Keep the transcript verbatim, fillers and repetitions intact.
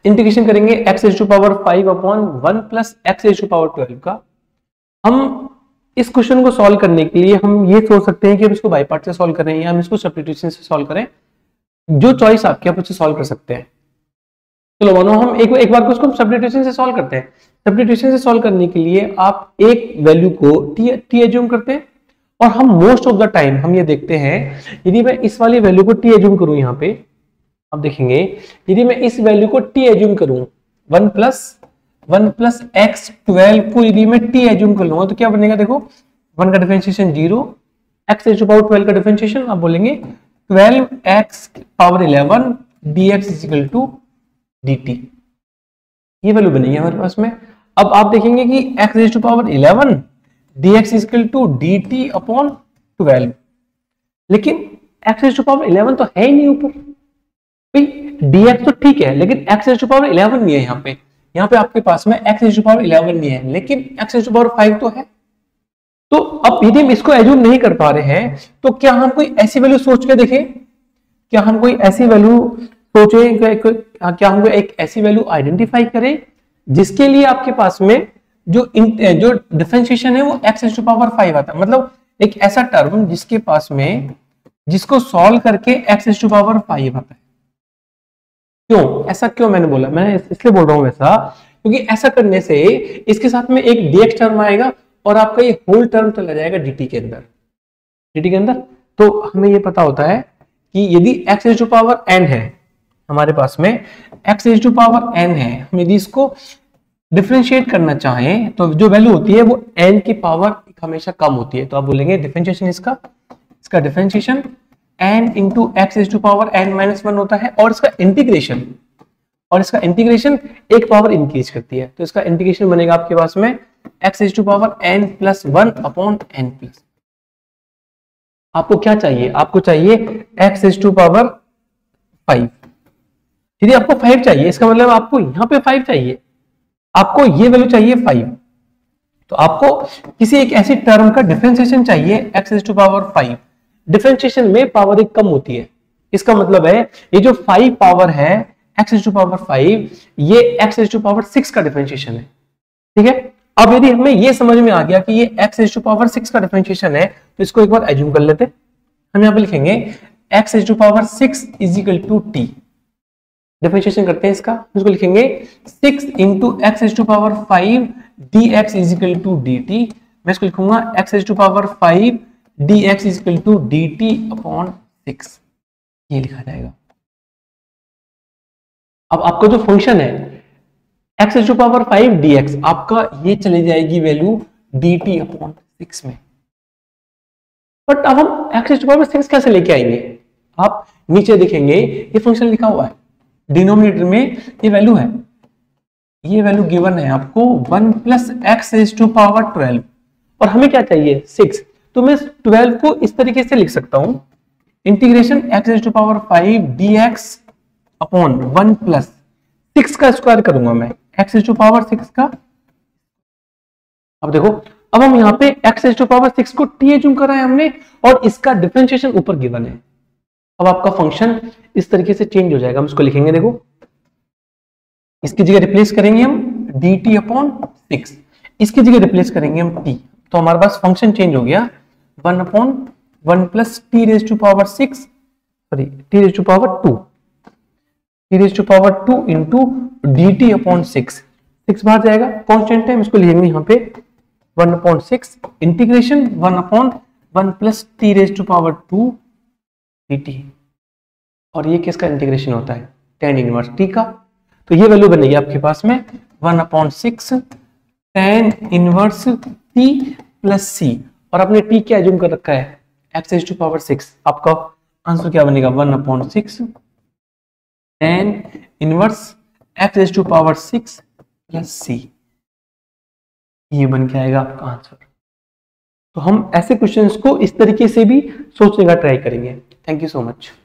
Integration करेंगे x raise to power five upon one plus x raise to power twelve का। हम इस question को सॉल्व करने के लिए हम ये सोच सकते हैं कि हम इसको बाई पार्ट से सॉल्व करें या हम इसको सब्स्टिट्यूशन से सॉल्व करें, जो चॉइस आपके आप उससे सॉल्व कर सकते हैं। चलो मानो हम एक एक बार को उसको सब्स्टिट्यूशन से सॉल्व करते हैं। सब्स्टिट्यूशन से सॉल्व करने के लिए आप एक वैल्यू को टी टी एज्यूम करते हैं, और हम मोस्ट ऑफ द टाइम हम ये देखते हैं, यदि मैं इस वाली वैल्यू को टी एज्यूम करूं, यहाँ पे आप देखेंगे यदि मैं इस वैल्यू को टी एज्यूम करूं, one plus one plus x twelve को यदि मैं टी एज्यूम कर लूंगा तो क्या बनेगा, देखो वन का differentiation zero, x raise to power twelve का डिफरेंशिएशन आप बोलेंगे twelve x power eleven d x is equal to d t. ये वैल्यू बनेगी हमारे पास में। अब आप देखेंगे कि x raise to power eleven d x is equal to d t upon twelve, लेकिन x raise to power eleven तो है ही नहीं ऊपर, dx तो ठीक है लेकिन x raise to power eleven नहीं है। यहाँ पे यहाँ पे आपके पास में x raise to power eleven नहीं है, लेकिन x raise to power five तो है। तो अब यदि हम इसको एज्यूम नहीं कर पा रहे हैं तो क्या हम कोई ऐसी वैल्यू सोच के देखें, क्या हम कोई ऐसी वैल्यू सोचे, क्या हम एक ऐसी वैल्यू आइडेंटिफाई करें जिसके लिए आपके पास में जो जो डिफरेंशिएशन है वो x raise to power five आता है, मतलब एक ऐसा टर्म जिसके पास में जिसको सॉल्व करके x raise to power five आता है। क्यों ऐसा, क्यों मैंने बोला, मैं इसलिए बोल रहा हूं ऐसा क्योंकि ऐसा करने से इसके साथ में एक dx टर्म आएगा और आपका ये होल टर्म चला जाएगा dt के अंदर, dt के अंदर। तो हमें ये पता होता है कि यदि x raise to power n है हमारे पास में, x raise to power n है, हम यदि इसको डिफरेंशिएट करना चाहें तो जो वैल्यू होती है वो n की पावर हमेशा कम होती है। तो आप बोलेंगे डिफरेंशिएशन इसका इसका differentiation n into x raise to power n minus one होता है, और इसका इंटीग्रेशन और इसका इंटीग्रेशन एक पावर इंक्रीज करती है। तो इसका इंटीग्रेशन बनेगा आपके पास में x raise to power n plus one upon n plus. आपको क्या चाहिए, आपको चाहिए x raise to power five. यदि आपको फाइव चाहिए इसका मतलब आपको यहाँ पे फाइव चाहिए, आपको ये वैल्यू चाहिए फाइव, तो आपको किसी एक ऐसी टर्म का डिफरेंशिएशन चाहिए x raise to power five. Differentiation में पावर एक कम होती है, इसका मतलब है ये जो फाइव पावर है x raise to power five, ये x raise to power six का डिफरेंशिएशन है। ठीक है, अब यदि हमें ये समझ में आ गया कि ये x raise to power six का डिफरेंशिएशन है तो इसको एक बार एज्यूम कर लेते। हम यहाँ पे लिखेंगे x raise to power six is equal to t, differentiation करते हैं इसका, इसको लिखेंगे six into x raise to power five d x is equal to d t. मैं इसको लिखूंगा x raise to power five dx is equal to dt upon six, ये लिखा जाएगा। अब आपका जो फंक्शन है x raise to power five dx, आपका ये चली जाएगी वैल्यू dt अपॉन सिक्स में। बट अब हम x raise to power six कैसे लेके आएंगे, आप नीचे देखेंगे ये फंक्शन लिखा हुआ है, डिनोमिनेटर में ये वैल्यू है, ये वैल्यू गिवन है आपको one plus x raise to power twelve, और हमें क्या चाहिए सिक्स। तो मैं ट्वेल्व को इस तरीके से लिख सकता हूं, integration x raise to power five dx upon one plus six का स्क्वायर करूंगा मैं x raise to power six का। अब देखो, अब हम यहाँ पे x raise to power six को t एज्यूम कर रहे हैं हमने, और इसका डिफरेंशिएशन ऊपर गिवन है। अब आपका फंक्शन इस तरीके से चेंज हो जाएगा। हम इसको लिखेंगे, देखो इसकी जगह रिप्लेस करेंगे हम dt अपॉन सिक्स, इसकी जगह रिप्लेस करेंगे हम t, तो हमारे पास फंक्शन चेंज हो गया one upon one plus t raise to power six, sorry t raise to power two, t raise to power two into d t upon six, six बाहर जाएगा, कांस्टेंट है, इसको लिखेंगे यहाँ पे one upon six integration one upon one plus t raise to power two d t, और ये किसका इंटीग्रेशन होता है, टेन इनवर्स टी का। तो ये वैल्यू बनेगी आपके पास में one upon six tan inverse t plus c, और आपने t क्या एज्यूम कर रखा है x raise to power six. आपका आंसर क्या बनेगा one upon six tan inverse x raise to power six plus c, ये बन के आएगा आपका आंसर। तो हम ऐसे क्वेश्चंस को इस तरीके से भी सोचने का ट्राई करेंगे। Thank you so much.